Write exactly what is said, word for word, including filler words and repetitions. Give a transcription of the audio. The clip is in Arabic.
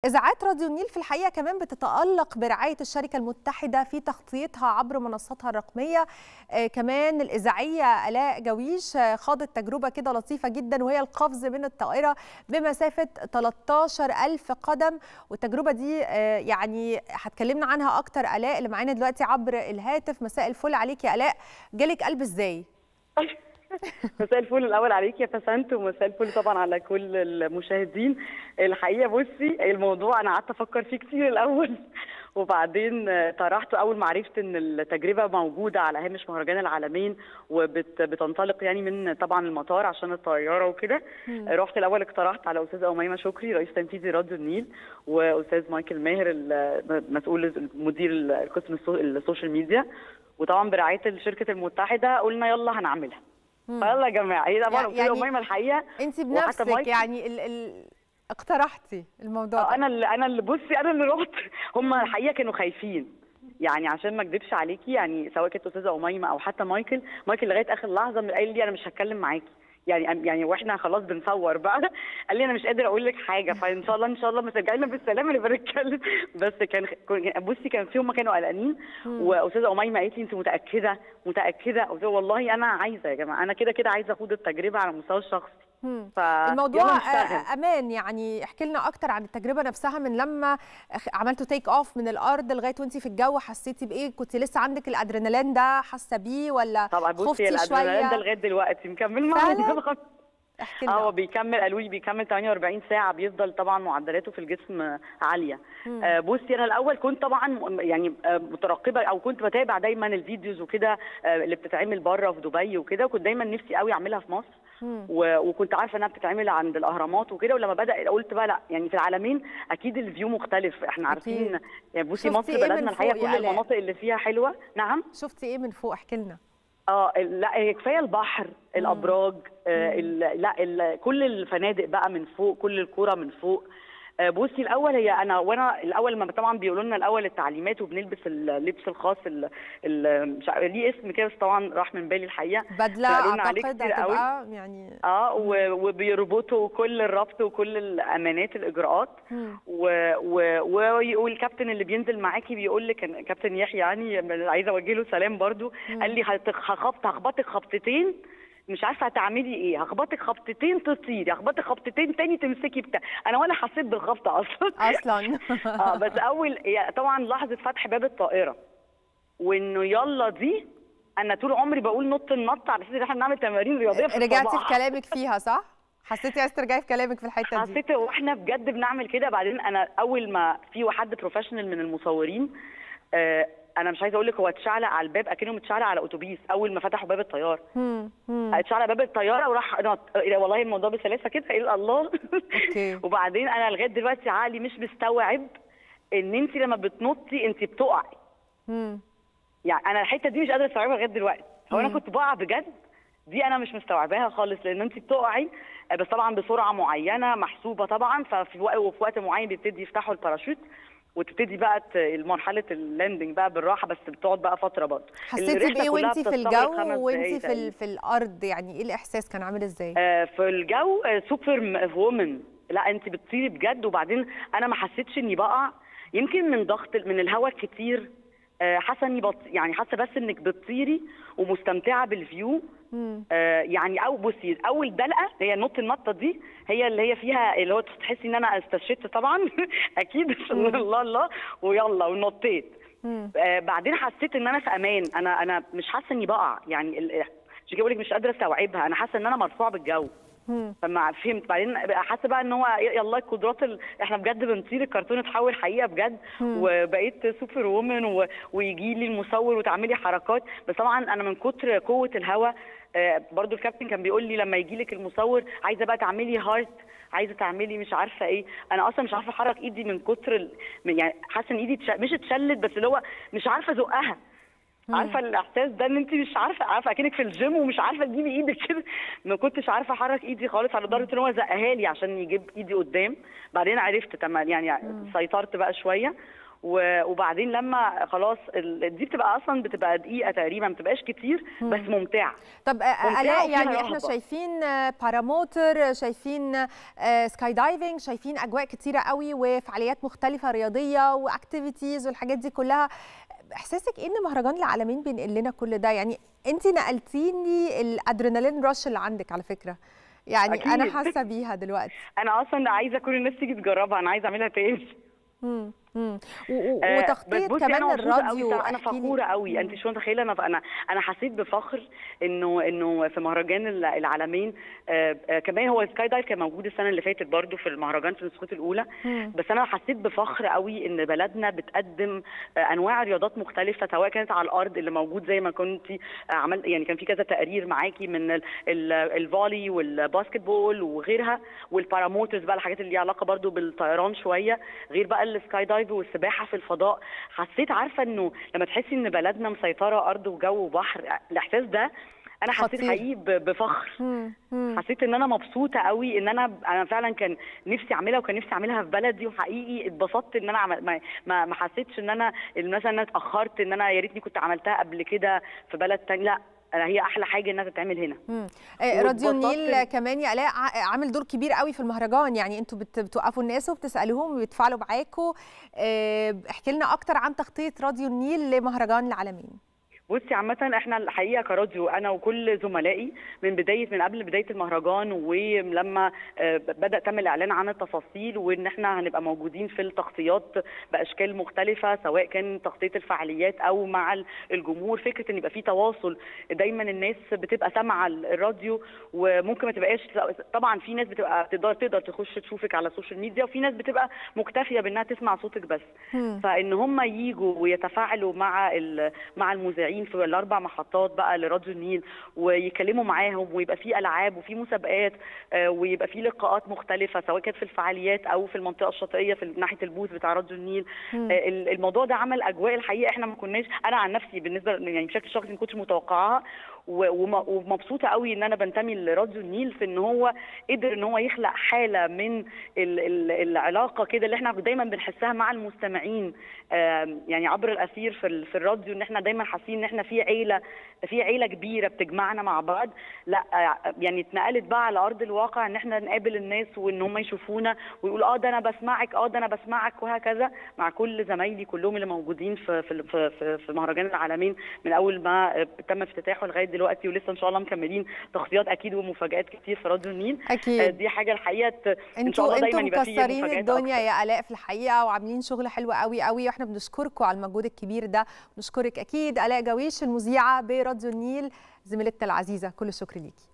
إذاعات راديو النيل في الحقيقة كمان بتتألق برعاية الشركة المتحدة في تغطيتها عبر منصاتها الرقمية. آه كمان الإذاعية آلاء جويش آه خاضت تجربة كده لطيفة جدا، وهي القفز من الطائرة بمسافة ثلاثة عشر ألف قدم. والتجربة دي آه يعني هتكلمنا عنها أكتر آلاء اللي معانا دلوقتي عبر الهاتف. مساء الفل عليك يا آلاء، جالك قلب إزاي؟ مساء الفل الاول عليك يا فسنت، ومساء الفل طبعا على كل المشاهدين. الحقيقه بصي الموضوع انا قعدت افكر فيه كتير الاول، وبعدين طرحت اول ما عرفت ان التجربه موجوده على هامش مهرجان العالمين وبتنطلق يعني من طبعا المطار عشان الطياره وكده. رحت الاول اقترحت على استاذه اميمه شكري رئيس تنفيذي راديو النيل، واستاذ مايكل ماهر المسؤول مدير القسم السوشيال ميديا، وطبعا برعايه شركه المتحده قلنا يلا هنعملها. يلا يا جماعه هي طبعا قلت له اميمه الحقيقه انت بنفسك يعني ال ال اقترحتي الموضوع ده. انا اللي انا اللي بصي انا اللي رحت. هم الحقيقه كانوا خايفين، يعني عشان ما اكذبش عليكي، يعني سواء كانت استاذه اميمه او حتى مايكل مايكل لغايه اخر لحظه قال لي انا مش هتكلم معاكي، يعني يعني واحنا خلاص بنصور بقى قال لي انا مش قادر اقول لك حاجه، فان شاء الله ان شاء الله ما ترجعي لنا بالسلامه نبقى نتكلم. بس كان بصي كان في هم كانوا قلقانين، واستاذه اميمه قالت لي انت متاكده متاكده؟ قلت لها والله انا عايزه يا جماعه، انا كده كده عايزه اخوض التجربه على المستوى الشخصي. الموضوع امان، يعني احكي لنا اكتر عن التجربه نفسها. من لما عملتوا تيك اوف من الارض لغايه وانت في الجو حسيتي بايه؟ كنت لسه عندك الادرينالين ده حاسه بيه ولا طبعا خفتي شويه؟ طبعا بصي الادرينالين ده لغايه دلوقتي مكمل معايا. اه بيكمل، قالوا لي بيكمل ثمانية وأربعين ساعه، بيفضل طبعا معدلاته في الجسم عاليه. آه بصي انا الاول كنت طبعا يعني مترقبه او كنت بتابع دايما الفيديوز وكده آه اللي بتتعمل بره في دبي وكده، وكنت دايما نفسي قوي اعملها في مصر. وكنت عارفه انها بتتعمل عند الاهرامات وكده، ولما بدا قلت بقى لا، يعني في العالمين اكيد الفيو مختلف، احنا عارفين يعني. بصي مصر بلدنا الحقيقه كل المناطق اللي فيها حلوه. نعم شفتي ايه من فوق؟ احكي لنا. اه لا كفايه البحر، الابراج، آه لا ال كل الفنادق بقى من فوق، كل القرى من فوق. آه بصي الاول هي انا وانا الاول لما طبعا بيقولوا لنا الاول التعليمات وبنلبس اللبس الخاص ال ال مش ليه اسم كده بس طبعا راح من بالي الحقيقه، بدله اعتقد هتبقى يعني اه وبيربطوا كل الربط وكل الامانات الاجراءات. و و والكابتن اللي بينزل معاكي بيقول لك، كابتن يحيى يعني عايزه اوجه له سلام برضو، قال لي هخبط هخبطك خبطتين مش عارفه هتعملي ايه، هخبطك خبطتين تطيري، هخبطك خبطتين تاني تمسكي بتاع. انا ولا حسيت بالخبطه اصلا اصلا اه بس اول طبعا لحظه فتح باب الطائره وانه يلا دي، انا طول عمري بقول نط النط على اساس ان احنا بنعمل تمارين رياضيه في الصباح. رجعتي في كلامك فيها صح؟ حسيتي عايزه ترجعي في كلامك في الحته دي؟ حسيت واحنا بجد بنعمل كده. بعدين انا اول ما في حد بروفيشنال من المصورين آه انا مش عايزه اقول لك هو اتشعلق على الباب اكنه متشعلق على اتوبيس اول ما فتحوا باب الطياره. اتشعلق باب الطياره وراح نط. والله الموضوع بسلاسه كده الا الله. وبعدين انا لغايه دلوقتي عقلي مش مستوعب ان انت لما بتنطي انت بتقعي. يعني انا الحته دي مش قادره استوعبها لغايه دلوقتي. هو انا كنت بقع بجد؟ دي انا مش مستوعباها خالص، لان انت بتقعي بس طبعا بسرعه معينه محسوبه طبعا، ففي وقت وفي وقت معين بيبتدي يفتحوا الباراشوت وتبتدي بقى مرحله اللاندنج بقى بالراحه، بس بتقعد بقى فتره برضه. حسيتي بايه وانت في الجو وانت في في الارض؟ يعني ايه الاحساس كان عامل ازاي؟ آه في الجو آه سوبر وومن، لا انت بتطيري بجد. وبعدين انا ما حسيتش اني بقع، يمكن من ضغط من الهواء كتير، آه حاسه اني بط... يعني حاسه بس انك بتطيري ومستمتعه بالفيو. آه يعني او بصي اول دلقه هي نط النطه دي هي اللي هي فيها اللي هو تحسي ان انا استشهدت طبعا اكيد الله الله ويلا ونطيت. آه بعدين حسيت ان انا في امان، انا انا مش حاسه اني بقع، يعني مش بقول لك مش قادره استوعبها، انا حاسه ان انا مرفوعه بالجو. فما فهمت بعدين حاسه بقى ان هو يلا القدرات ال... احنا بجد بنطير، الكرتون اتحول حقيقه بجد. وبقيت سوبر وومن و... ويجي لي المصور وتعملي حركات. بس طبعا انا من كتر قوه الهواء آه برضو الكابتن كان بيقول لي لما يجي لك المصور عايزه بقى تعملي هارت، عايزه تعملي مش عارفه ايه، انا اصلا مش عارفه احرك ايدي من كتر ال... يعني حاسه ان ايدي تش... مش اتشلت بس اللي هو مش عارفه ازقها. عارفه الاحساس ده ان انت مش عارفه عارفه اكنك في الجيم ومش عارفه تجيبي ايدك كده. ما كنتش عارفه احرك ايدي خالص، على درجه ان هو زقها لي عشان يجيب ايدي قدام. بعدين عرفت تمام يعني سيطرت بقى شويه. وبعدين لما خلاص دي بتبقى اصلا بتبقى دقيقه تقريبا، ما بتبقاش كتير بس ممتعه. طب الاء يعني احنا شايفين باراموتر، شايفين سكاي دايفنج، شايفين اجواء كتيره قوي وفعاليات مختلفه رياضيه واكتيفيتيز والحاجات دي كلها. احساسك ايه ان مهرجان العالمين بينقل لنا كل ده؟ يعني انت نقلتيني الادرينالين رش اللي عندك على فكره، يعني أكيد. انا حاسه بيها دلوقتي. انا اصلا عايزه كل الناس تيجي تجربها، انا عايزه اعملها تاني. امم امم وتغطيه كمان الراديو. انا فخوره قوي، انت مش متخيله. انا انا انا حسيت بفخر انه انه في مهرجان العالمين. آه آه كمان هو سكاي دايف كان موجود السنه اللي فاتت برضو في المهرجان في نسخته الاولى. مم. بس انا حسيت بفخر قوي ان بلدنا بتقدم آه انواع رياضات مختلفه، سواء كانت على الارض اللي موجود زي ما كنت عملت، يعني كان في كذا تقرير معاكي من الفولي والباسكت بول وغيرها، والباراموترز بقى الحاجات اللي ليها علاقه برضو بالطيران شويه، غير بقى السكاي دايف والسباحه في الفضاء. حسيت عارفه انه لما تحسي ان بلدنا مسيطره ارض وجو وبحر، الاحساس ده انا حسيت حقيقي بفخر. مم. مم. حسيت ان انا مبسوطه قوي ان انا انا فعلا كان نفسي اعملها، وكان نفسي اعملها في بلدي، وحقيقي اتبسطت ان انا عمل ما ما, ما حسيتش ان انا مثلا انا اتاخرت، ان انا يا ريتني كنت عملتها قبل كده في بلد ثاني. لا، أنا هي احلى حاجه انها تتعمل هنا. امم راديو النيل كمان يا الاء عامل دور كبير قوي في المهرجان، يعني انتوا بتوقفوا الناس وبتسالوهم وبيتفاعلوا معاكم. احكي لنا اكتر عن تغطيه راديو النيل لمهرجان العالمين. بصي عامة احنا الحقيقة كراديو انا وكل زملائي من بداية من قبل بداية المهرجان، ولما بدأ تم الاعلان عن التفاصيل وان احنا هنبقى موجودين في التغطيات باشكال مختلفة، سواء كان تغطية الفعاليات او مع الجمهور، فكرة ان يبقى في تواصل. دايما الناس بتبقى سامعة الراديو وممكن ما تبقاش، طبعا في ناس بتبقى تقدر تقدر تخش تشوفك على السوشيال ميديا، وفي ناس بتبقى مكتفية بانها تسمع صوتك بس. فان هم ييجوا ويتفاعلوا مع مع المذيعين في الاربع محطات بقى لراديو النيل ويكلموا معاهم، ويبقى في العاب وفي مسابقات، ويبقى في لقاءات مختلفه سواء كانت في الفعاليات او في المنطقه الشاطئيه في ناحيه البوث بتاع راديو النيل. مم. الموضوع ده عمل اجواء الحقيقه احنا ما كناش، انا عن نفسي بالنسبه يعني بشكل شخصي ما كنتش متوقعاها، ومبسوطه قوي ان انا بنتمي لراديو النيل في ان هو قدر ان هو يخلق حاله من العلاقه كده اللي احنا دايما بنحسها مع المستمعين، يعني عبر الاثير في في الراديو، ان احنا دايما حاسين ان احنا في عيله في عيله كبيره بتجمعنا مع بعض. لا يعني اتنقلت بقى على ارض الواقع ان احنا نقابل الناس وان هم يشوفونا ويقولوا اه ده انا بسمعك، اه ده انا بسمعك، وهكذا مع كل زمايلي كلهم اللي موجودين في في في, في مهرجان العالمين من اول ما تم افتتاحه لغايه دلوقتي، ولسه ان شاء الله مكملين تغطيات اكيد ومفاجات كتير في راديو النيل. اكيد دي حاجه الحقيقه ان شاء الله دايما يبقى فيه مكسرين الدنيا أكتر. يا الاء في الحقيقه وعاملين شغل حلو قوي قوي، واحنا بنشكركم على المجهود الكبير ده. بنشكرك اكيد الاء جويش المذيعه براديو النيل، زميلتنا العزيزه، كل الشكر ليكي.